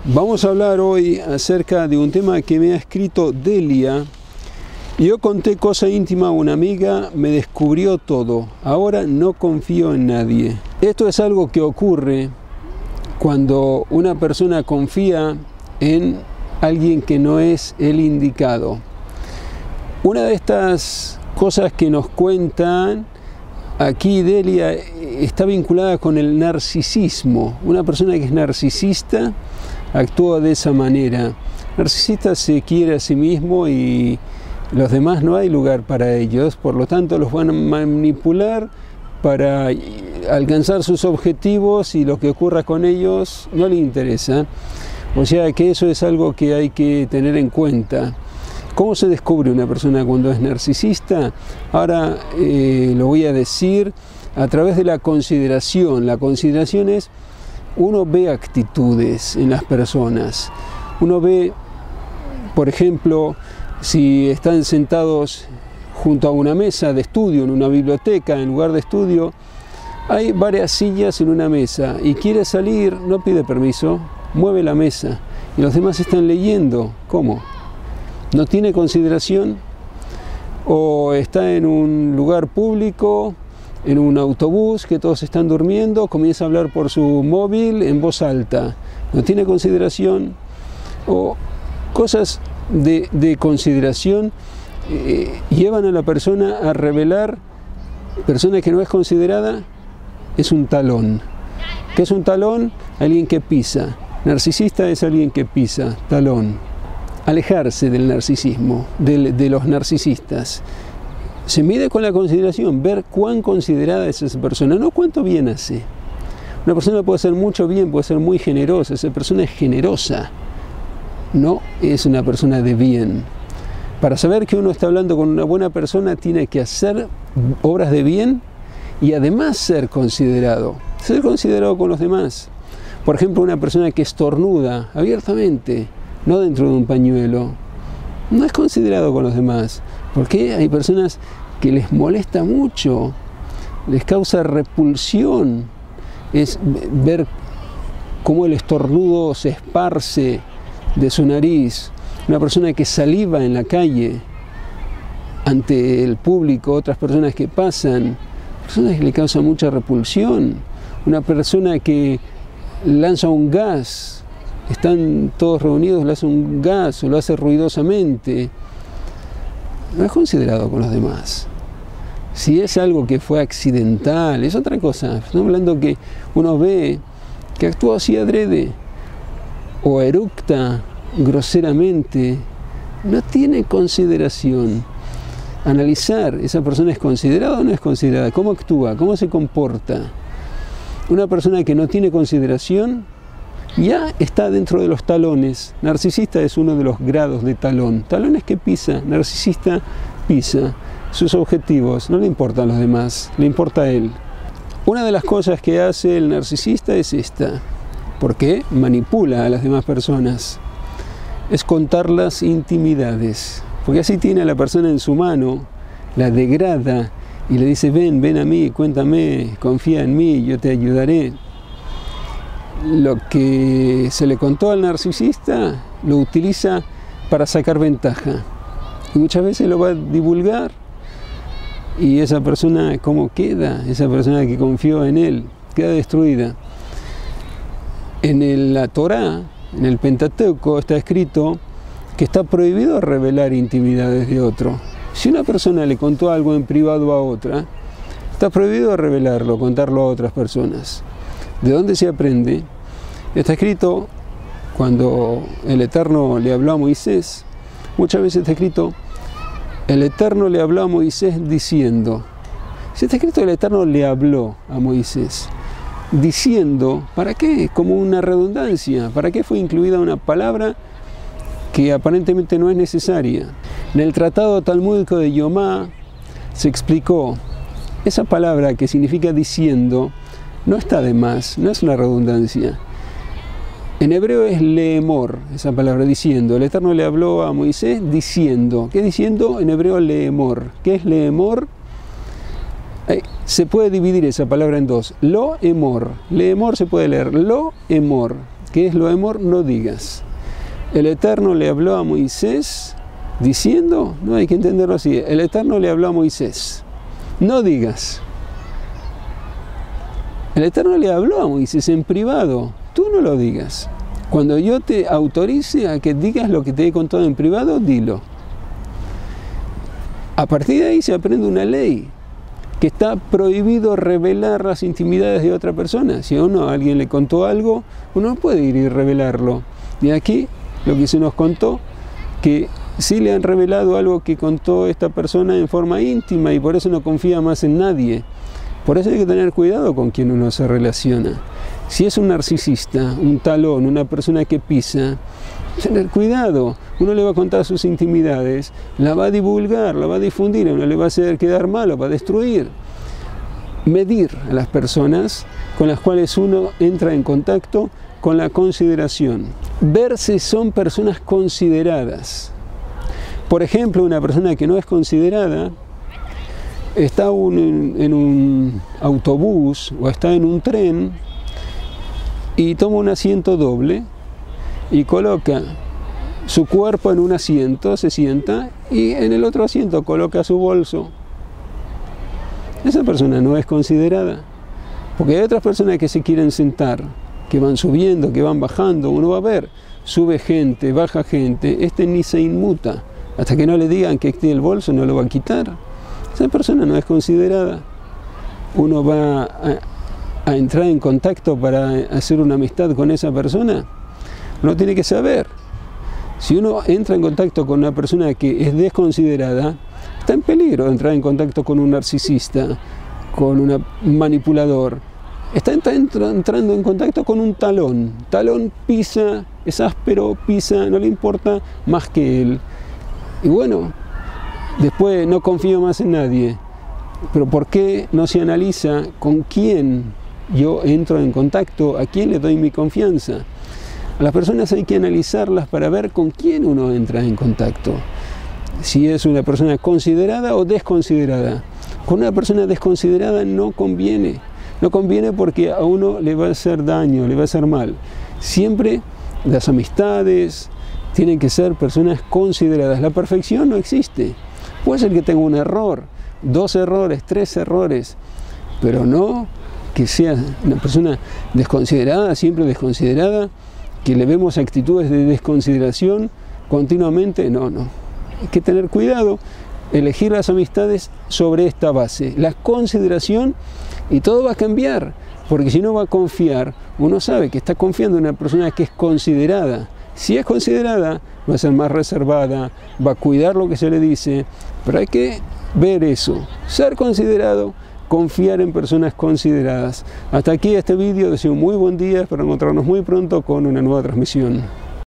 Vamos a hablar hoy acerca de un tema que me ha escrito Delia. Yo conté cosa íntima a una amiga, me descubrió todo. Ahora no confío en nadie. Esto es algo que ocurre cuando una persona confía en alguien que no es el indicado. Una de estas cosas que nos cuentan aquí Delia está vinculada con el narcisismo. Una persona que es narcisista actúa de esa manera. Narcisista se quiere a sí mismo y los demás no hay lugar para ellos, por lo tanto los van a manipular para alcanzar sus objetivos y lo que ocurra con ellos no le interesa. O sea que eso es algo que hay que tener en cuenta. ¿Cómo se descubre una persona cuando es narcisista? Ahora lo voy a decir a través de la consideración. La consideración es, uno ve actitudes en las personas. Uno ve, por ejemplo, si están sentados junto a una mesa de estudio, en una biblioteca, en lugar de estudio, hay varias sillas en una mesa y quiere salir, no pide permiso, mueve la mesa y los demás están leyendo. ¿Cómo? ¿No tiene consideración? O está en un lugar público, en un autobús que todos están durmiendo, comienza a hablar por su móvil en voz alta. ¿No tiene consideración? O cosas de consideración llevan a la persona a revelar. Persona que no es considerada es un talón. ¿Qué es un talón? Alguien que pisa. Narcisista es alguien que pisa, talón. Alejarse del narcisismo, de los narcisistas. Se mide con la consideración, ver cuán considerada es esa persona, no cuánto bien hace. Una persona puede hacer mucho bien, puede ser muy generosa, esa persona es generosa, no es una persona de bien. Para saber que uno está hablando con una buena persona, tiene que hacer obras de bien y además ser considerado con los demás. Por ejemplo, una persona que estornuda abiertamente, no dentro de un pañuelo, no es considerado con los demás. Porque hay personas que les molesta mucho, les causa repulsión, es ver cómo el estornudo se esparce de su nariz. Una persona que saliva en la calle ante el público, otras personas que pasan, personas que le causan mucha repulsión. Una persona que lanza un gas, están todos reunidos, le hace un gas o lo hace ruidosamente, no es considerado con los demás. Si es algo que fue accidental, es otra cosa. Estamos hablando que uno ve que actúa así adrede o eructa groseramente, no tiene consideración. Analizar, ¿esa persona es considerada o no es considerada? ¿Cómo actúa? ¿Cómo se comporta? Una persona que no tiene consideración ya está dentro de los talones. Narcisista es uno de los grados de talón. Talón es que pisa, narcisista pisa sus objetivos, no le importan los demás, le importa a él. Una de las cosas que hace el narcisista es esta, porque manipula a las demás personas, es contar las intimidades, porque así tiene a la persona en su mano, la degrada y le dice, ven a mí, cuéntame, confía en mí, yo te ayudaré. Lo que se le contó al narcisista lo utiliza para sacar ventaja y muchas veces lo va a divulgar y esa persona, ¿cómo queda? Esa persona que confió en él queda destruida. En la Torá, en el Pentateuco, está escrito que está prohibido revelar intimidades de otro. Si una persona le contó algo en privado a otra, está prohibido revelarlo, contarlo a otras personas. ¿De dónde se aprende? Está escrito, cuando el Eterno le habló a Moisés, muchas veces está escrito, el Eterno le habló a Moisés diciendo. Si está escrito el Eterno le habló a Moisés diciendo, ¿para qué? Como una redundancia, ¿para qué fue incluida una palabra que aparentemente no es necesaria? En el tratado talmúdico de Yomá se explicó, esa palabra que significa diciendo, no está de más, no es una redundancia. En hebreo es leemor, esa palabra diciendo. El Eterno le habló a Moisés diciendo. ¿Qué diciendo? En hebreo leemor. ¿Qué es leemor? Se puede dividir esa palabra en dos. Lo-emor. Leemor se puede leer. Lo-emor. que es lo emor, no digas. El Eterno le habló a Moisés diciendo, no hay que entenderlo así, el Eterno le habló a Moisés, no digas. El Eterno le habló a Moisés en privado, tú no lo digas. Cuando yo te autorice a que digas lo que te he contado en privado, dilo. A partir de ahí se aprende una ley, que está prohibido revelar las intimidades de otra persona. Si a alguien le contó algo, uno no puede ir y revelarlo. Y aquí lo que se nos contó, que sí le han revelado algo que contó esta persona en forma íntima y por eso no confía más en nadie. Por eso hay que tener cuidado con quien uno se relaciona. Si es un narcisista, un talón, una persona que pisa, tener cuidado. Uno le va a contar sus intimidades, la va a divulgar, la va a difundir, uno le va a hacer quedar mal o va a destruir. Medir a las personas con las cuales uno entra en contacto con la consideración. Ver si son personas consideradas. Por ejemplo, una persona que no es considerada está en un autobús o está en un tren y toma un asiento doble y coloca su cuerpo en un asiento, se sienta y en el otro asiento coloca su bolso. Esa persona no es considerada, porque hay otras personas que se quieren sentar, que van subiendo, que van bajando, uno va a ver, sube gente, baja gente, este ni se inmuta, hasta que no le digan que tiene el bolso no lo va a quitar. Esa persona no es considerada. Uno va a entrar en contacto para hacer una amistad con esa persona, uno tiene que saber. Si uno entra en contacto con una persona que es desconsiderada, está en peligro de entrar en contacto con un narcisista, con un manipulador. Está entrando en contacto con un talón. Talón pisa, es áspero, pisa, no le importa más que él. Y bueno, después no confío más en nadie. Pero ¿por qué no se analiza con quién yo entro en contacto, a quién le doy mi confianza? A las personas hay que analizarlas para ver con quién uno entra en contacto. Si es una persona considerada o desconsiderada. Con una persona desconsiderada no conviene. No conviene porque a uno le va a hacer daño, le va a hacer mal. Siempre las amistades tienen que ser personas consideradas. La perfección no existe. Puede ser que tenga un error, 2 errores, 3 errores, pero no que sea una persona desconsiderada, siempre desconsiderada, que le vemos actitudes de desconsideración continuamente. No. Hay que tener cuidado, elegir las amistades sobre esta base, la consideración, y todo va a cambiar, porque si no va a confiar, uno sabe que está confiando en una persona que es considerada. Si es considerada, va a ser más reservada, va a cuidar lo que se le dice, pero hay que ver eso, ser considerado, confiar en personas consideradas. Hasta aquí este vídeo, deseo un muy buen día, espero encontrarnos muy pronto con una nueva transmisión.